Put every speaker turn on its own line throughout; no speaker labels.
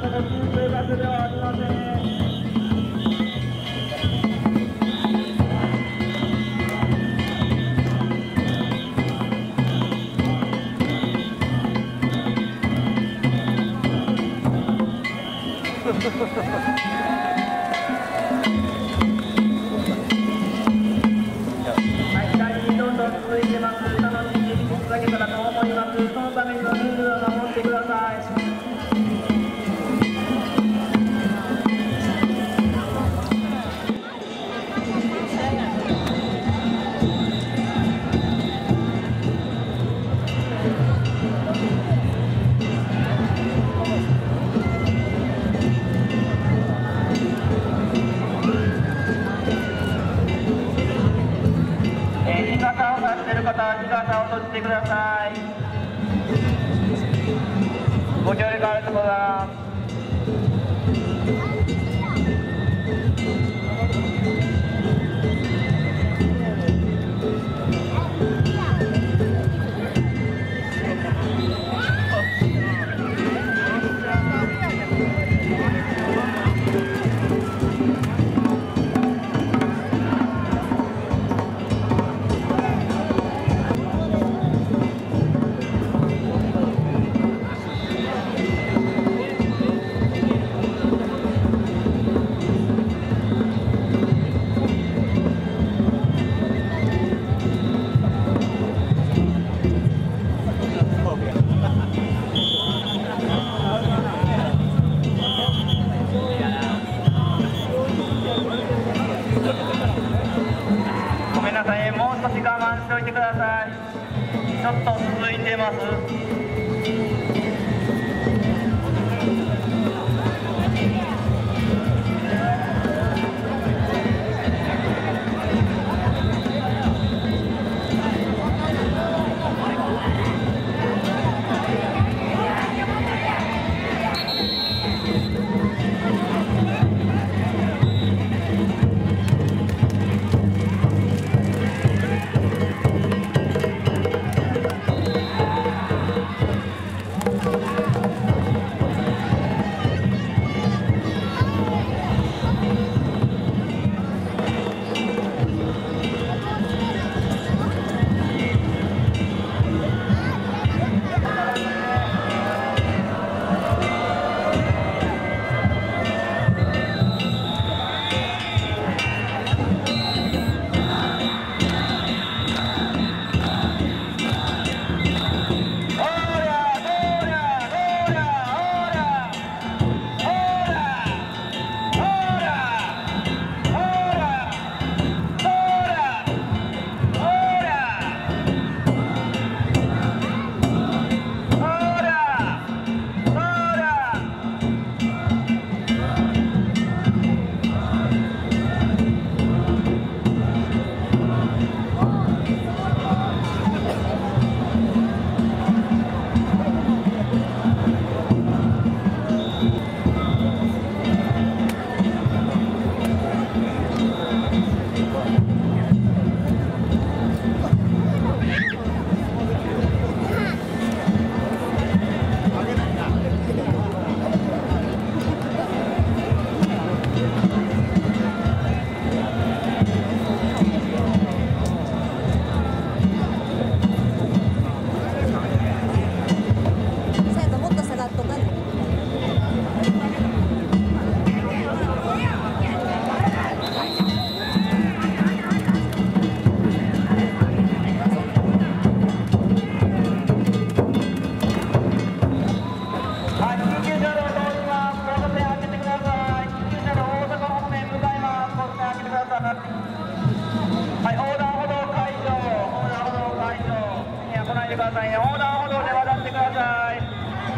の通通学ではありません。続いてます。楽しみにつなげたらと思います。そのためにのルールを守ってください。日傘を差している方は日傘を閉じてください。ご協力ありがとうございます。ごめんなさい、もう少し我慢しておいてください。ちょっと続いてます。はい、横断歩道解除、横断歩道解除、いや来ないでくださいね、横断歩道で渡ってください。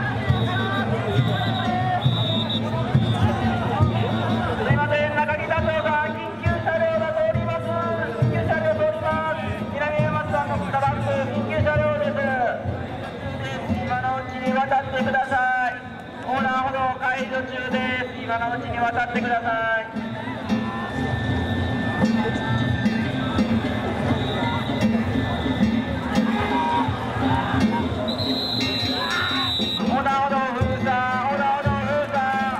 すいません、中北町が緊急車両が通ります。緊急車両通ります。南山町の北バック、緊急車両です。今のうちに渡ってください。横断歩道解除中です。今のうちに渡ってください。横断歩道封鎖、横断歩道封鎖。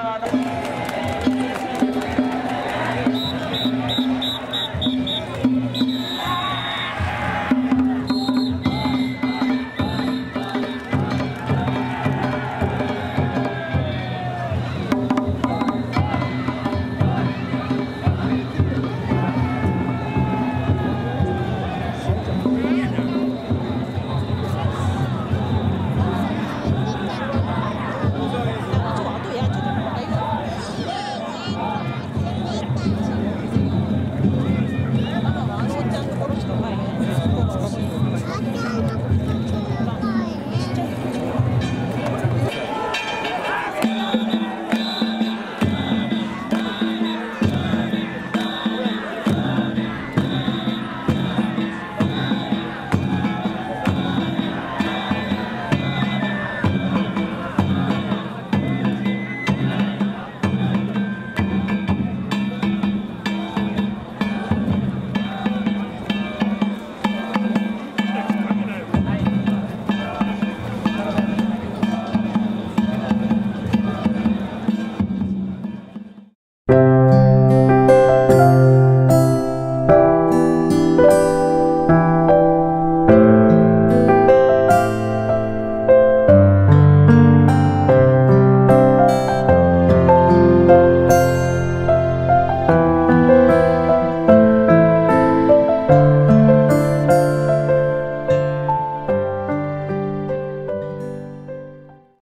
は